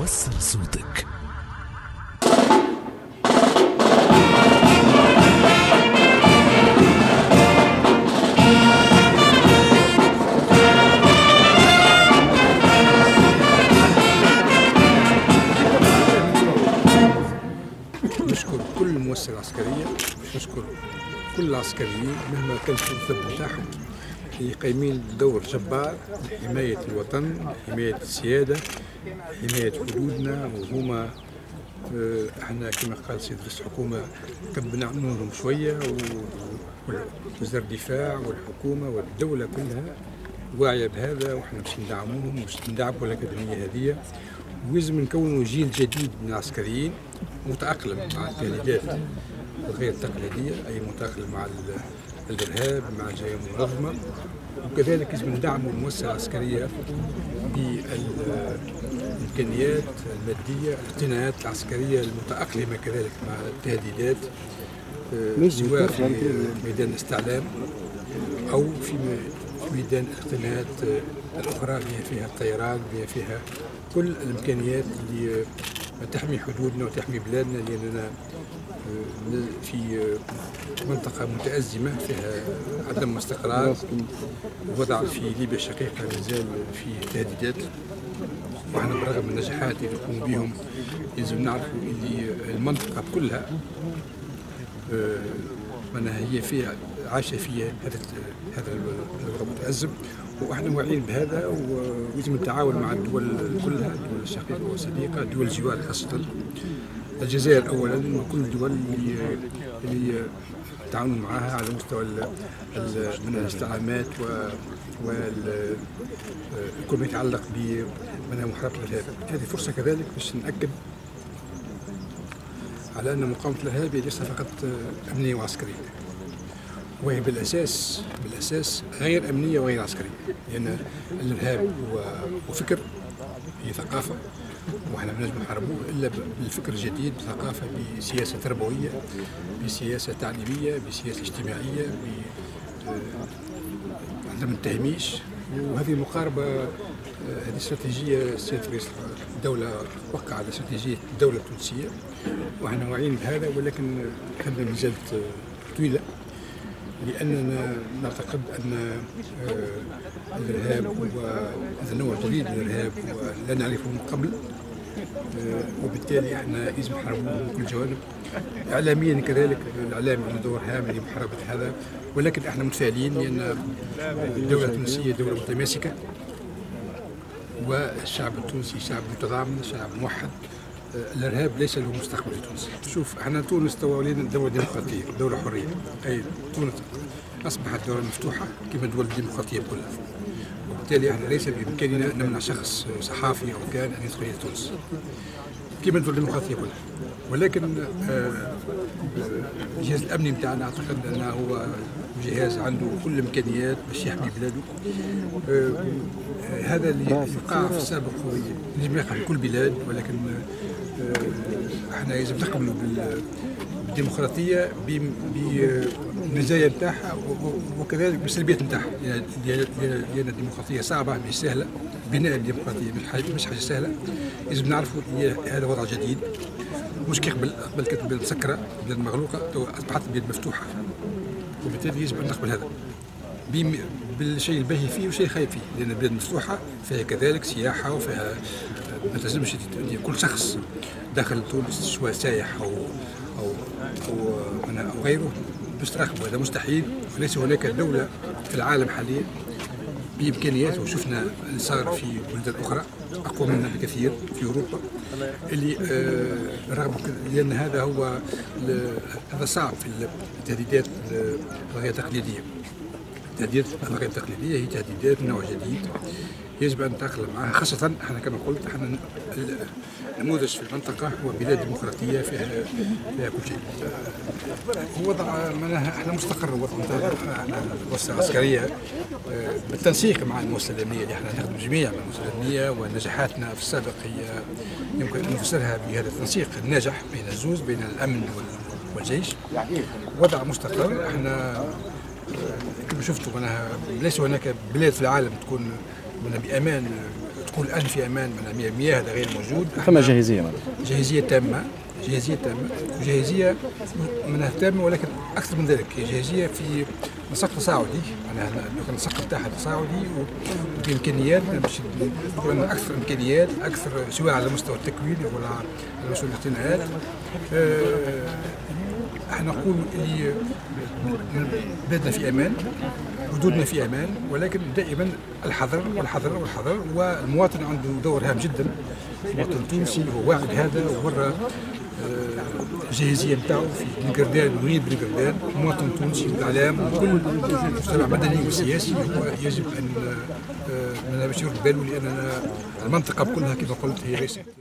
وصل صوتك. نشكر كل المؤسسة العسكرية، نشكر كل العسكريين مهما كانت الرتب بتاعهم اللي قايمين بدور جبار لحماية الوطن، لحماية السيادة، حماية حدودنا. وهما احنا كما قال سيد رئيس الحكومة كبنا عنهم شوية، ووزارة الدفاع والحكومة والدولة كلها واعية بهذا، واحنا باش ندعموهم باش ندعموا الأكاديمية هذه. ولازم نكونوا جيل جديد من العسكريين متأقلم مع التهديدات الغير تقليدية، أي متأقلم مع الإرهاب، مع الجرائم المنظمة. وكذلك لازم ندعموا المؤسسة العسكرية بالإمكانيات المادية، الاقتناءات العسكرية المتأقلمة كذلك مع التهديدات، سواء في ميدان الاستعلام أو في ميدان الاقتناءات الأخرى اللي فيها الطيران، اللي فيها كل الإمكانيات اللي تحمي حدودنا وتحمي بلادنا، لأننا في منطقة متأزمة فيها عدم استقرار. الوضع في ليبيا الشقيقة مازال في تهديدات، وإحنا برغم النجاحات اللي نقوم بهم لازم نعرفوا اللي المنطقة كلها معناها هي فيها عايشة فيها هذا الوضع المتأزم، واحنا واعيين بهذا. ويجب التعاون مع الدول كلها، الدول الشقيقة والصديقة، دول الجوار خاصة الجزائر أولا، وكل الدول اللي تعاونوا معها على مستوى من الاستعلامات وكل ما يتعلق بمحاربة الإرهاب. هذه فرصة كذلك باش نأكد على أن مقاومة الإرهاب ليست فقط أمنية وعسكرية، وهي بالأساس غير أمنية وغير عسكرية، لأن الإرهاب هو فكر، هي ثقافة، وإحنا ما نجم نحاربوه إلا بالفكر الجديد، بثقافة، بسياسة تربوية، بسياسة تعليمية، بسياسة اجتماعية، عدم التهميش. وهذه المقاربة، هذه استراتيجية السيد رئيس الدولة وقع على استراتيجية الدولة التونسية، وإحنا واعيين بهذا، ولكن خدمة ما زالت طويلة، لأننا نعتقد أن الإرهاب وهذا النوع جديد من الإرهاب لا نعرفه من قبل، وبالتالي احنا لازم نحاربوه من كل جوانب. إعلاميا كذلك الإعلام له دور هام لمحاربة هذا، ولكن احنا متفائلين لأن الدولة التونسية دولة متماسكة، والشعب التونسي شعب متضامن، شعب موحد. الإرهاب ليس له مستقبل في تونس. شوف احنا تونس توا ولينا دولة ديمقراطية، دولة حرية، أي تونس أصبحت دولة مفتوحة كما الدول الديمقراطية كلها، وبالتالي احنا ليس بإمكاننا أن نمنع شخص صحافي أو كان أن يدخل إلى تونس كما الدول الديمقراطية كلها. ولكن الجهاز الأمني نتاعنا أعتقد أنه هو جهاز عنده كل الإمكانيات باش يحمي بلاده. هذا اللي يقع في السابق يجب يقع في كل بلاد، ولكن احنا لازم نقبلوا بالديمقراطية بالمزايا نتاعها وكذلك بالسلبيات نتاعها، لأن الديمقراطية صعبة مش سهلة، بناء الديمقراطية مش حاجة سهلة. لازم نعرفوا هذا وضع جديد، مش كقبل كانت البلاد مسكرة، البلاد مغلوقة، أصبحت البلاد مفتوحة، وبالتالي يجب أن نقبل هذا بالشيء الباهي فيه والشيء الخايب فيه، لأن البلاد مفتوحة فيها كذلك سياحة، وفيها ما تلزمش كل شخص داخل تونس سواء سائح أو غيره باش تراقبه، هذا مستحيل. وليس هناك دولة في العالم حاليا بإمكانياته، وشفنا اللي صار في بلدان أخرى أقوى منا بكثير في أوروبا، اللي رغم لأن هذا صعب في التهديدات الغير تقليدية. التهديدات الغير تقليدية هي تهديدات من نوع جديد يجب أن نتأقلم معها، خاصة احنا كما قلت احنا النموذج في المنطقة هو بلاد ديمقراطية فيها كل شيء. وضع معناها احنا مستقر الوضع نتاعنا، احنا المؤسسة العسكرية بالتنسيق مع المؤسسة الأمنية اللي احنا نخدم جميع المؤسسات الأمنية، ونجاحاتنا في السابق هي يمكن أن نفسرها بهذا التنسيق الناجح بين الزوز، بين الأمن والجيش. وضع مستقر. احنا كما شفتوا معناها ليس هناك بلاد في العالم تكون بأمان. تقول الآن في أمان من المياه هذا غير موجود. فما جاهزية جاهزية تامة، جاهزية تامة، وجاهزية منها تامة، ولكن أكثر من ذلك جاهزية في نسق تصاعدي. أنا النسق نتاعها تصاعدي وبإمكانيات باش نقول أن أكثر إمكانيات، أكثر سواء على مستوى التكوين ولا على مستوى الاقتناءات. احنا نقول اللي بلادنا في امان، حدودنا في امان، ولكن دائما الحذر والحذر والحذر، والمواطن عنده دور هام جدا. المواطن التونسي هو واعي بهذا وورى الجاهزيه نتاعو في بنقردان وغير بنقردان. المواطن التونسي والاعلام وكل المجتمع المدني والسياسي هو يجب ان باش يرد باله، لان المنطقه كلها كما قلت هي ليست